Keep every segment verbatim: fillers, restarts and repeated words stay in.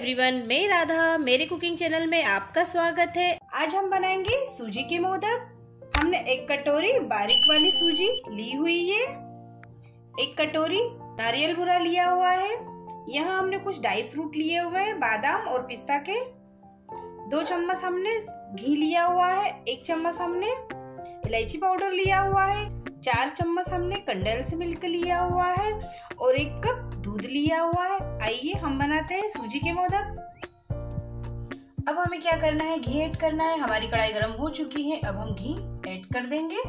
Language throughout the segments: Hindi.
एवरीवन, मैं राधा, मेरे कुकिंग चैनल में आपका स्वागत है। आज हम बनाएंगे सूजी के मोदक। हमने एक कटोरी बारीक वाली सूजी ली हुई है, एक कटोरी नारियल बुरा लिया हुआ है। यहाँ हमने कुछ ड्राई फ्रूट लिए हुए हैं, बादाम और पिस्ता के। दो चम्मच हमने घी लिया हुआ है, एक चम्मच हमने इलायची पाउडर लिया हुआ है, चार चम्मच हमने कंडेंस मिल्क लिया हुआ है और एक कप दूध लिया हुआ है। आइए हम बनाते हैं सूजी के मोदक। अब हमें क्या करना है, घी ऐड करना है। हमारी कढ़ाई गर्म हो चुकी है, अब हम घी ऐड कर देंगे।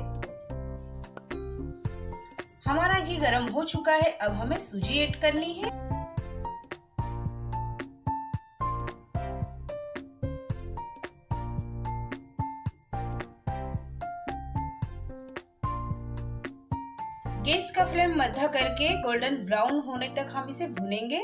हमारा घी गर्म हो चुका है, अब हमें सूजी ऐड करनी है। गैस का फ्लेम मध्य करके गोल्डन ब्राउन होने तक हम इसे भूनेंगे।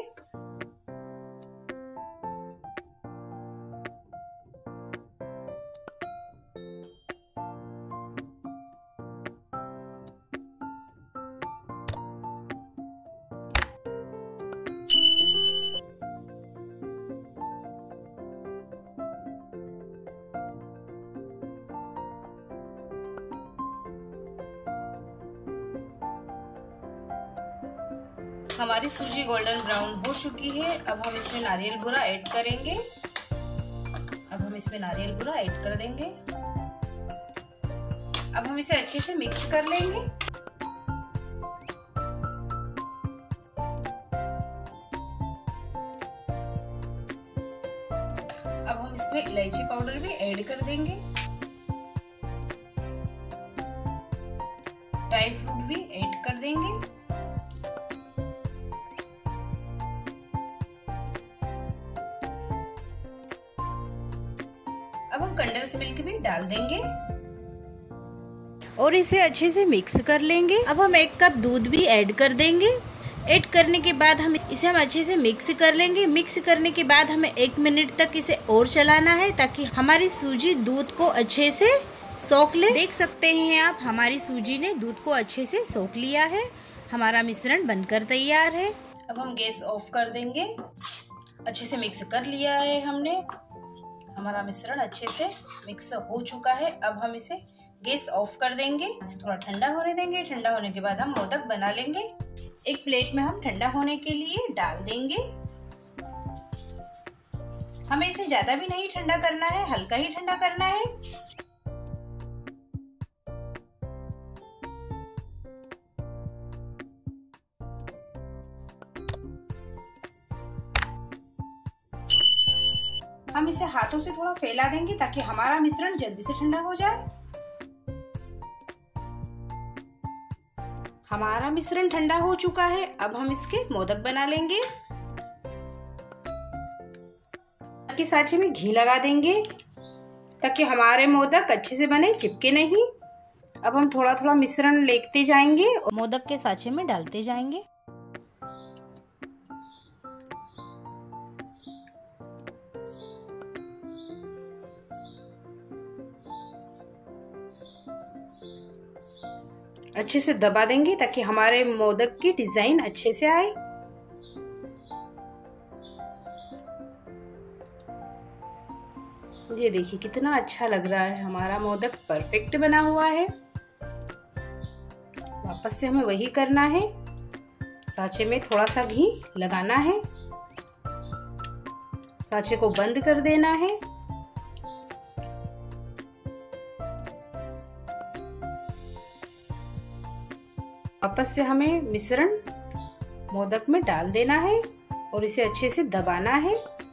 हमारी सूजी गोल्डन ब्राउन हो चुकी है, अब हम इसमें नारियल बुरा ऐड करेंगे। अब हम इसमें नारियल बुरा ऐड कर देंगे। अब हम इसे अच्छे से मिक्स कर लेंगे। अब हम इसमें इलायची पाउडर भी ऐड कर देंगे, ड्राई फ्रूट भी ऐड कर देंगे। अब हम कंडेंस मिल्क भी डाल देंगे और इसे अच्छे से मिक्स कर लेंगे। अब हम एक कप दूध भी ऐड कर देंगे। ऐड करने के बाद हम इसे हम अच्छे से मिक्स कर लेंगे। मिक्स करने के बाद हमें एक मिनट तक इसे और चलाना है ताकि हमारी सूजी दूध को अच्छे से सोख ले। देख सकते हैं आप, हमारी सूजी ने दूध को अच्छे से सोख लिया है। हमारा मिश्रण बनकर तैयार है। अब हम गैस ऑफ कर देंगे। अच्छे से मिक्स कर लिया है हमने। हमारा मिश्रण अच्छे से मिक्स हो चुका है। अब हम इसे गैस ऑफ कर देंगे, इसे थोड़ा ठंडा होने देंगे। ठंडा होने के बाद हम मोदक बना लेंगे। एक प्लेट में हम ठंडा होने के लिए डाल देंगे। हमें इसे ज्यादा भी नहीं ठंडा करना है, हल्का ही ठंडा करना है। हम इसे हाथों से थोड़ा फैला देंगे ताकि हमारा मिश्रण जल्दी से ठंडा हो जाए। हमारा मिश्रण ठंडा हो चुका है, अब हम इसके मोदक बना लेंगे। के सांचे में घी लगा देंगे ताकि हमारे मोदक अच्छे से बने, चिपके नहीं। अब हम थोड़ा थोड़ा मिश्रण लेते जाएंगे और मोदक के सांचे में डालते जाएंगे। अच्छे से दबा देंगे ताकि हमारे मोदक की डिजाइन अच्छे से आए। ये देखिए कितना अच्छा लग रहा है, हमारा मोदक परफेक्ट बना हुआ है। वापस से हमें वही करना है, सांचे में थोड़ा सा घी लगाना है, सांचे को बंद कर देना है। वापस से हमें मिश्रण मोदक में डाल देना है और इसे अच्छे से दबाना है।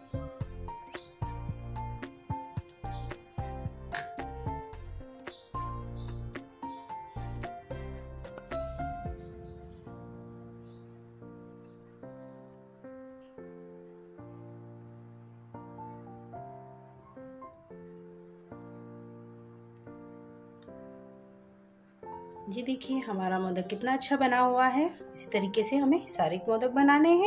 ये देखिए हमारा मोदक कितना अच्छा बना हुआ है। इसी तरीके से हमें सारे मोदक बनाने हैं।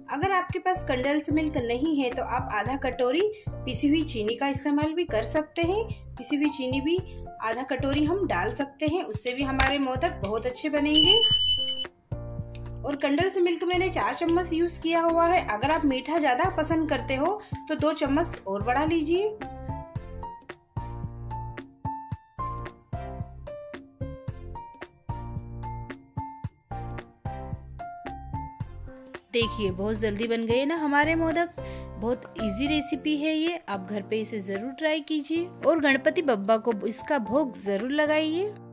अगर आपके पास कंडेंस मिल्क नहीं है तो आप आधा कटोरी पिसी हुई चीनी का इस्तेमाल भी कर सकते हैं। पिसी हुई चीनी भी आधा कटोरी हम डाल सकते हैं, उससे भी हमारे मोदक बहुत अच्छे बनेंगे। और कंडेंस मिल्क मैंने चार चम्मच यूज किया हुआ है। अगर आप मीठा ज्यादा पसंद करते हो तो दो चम्मच और बढ़ा लीजिए। देखिए बहुत जल्दी बन गए ना हमारे मोदक। बहुत इजी रेसिपी है ये, आप घर पे इसे जरूर ट्राई कीजिए और गणपति बप्पा को इसका भोग जरूर लगाइए।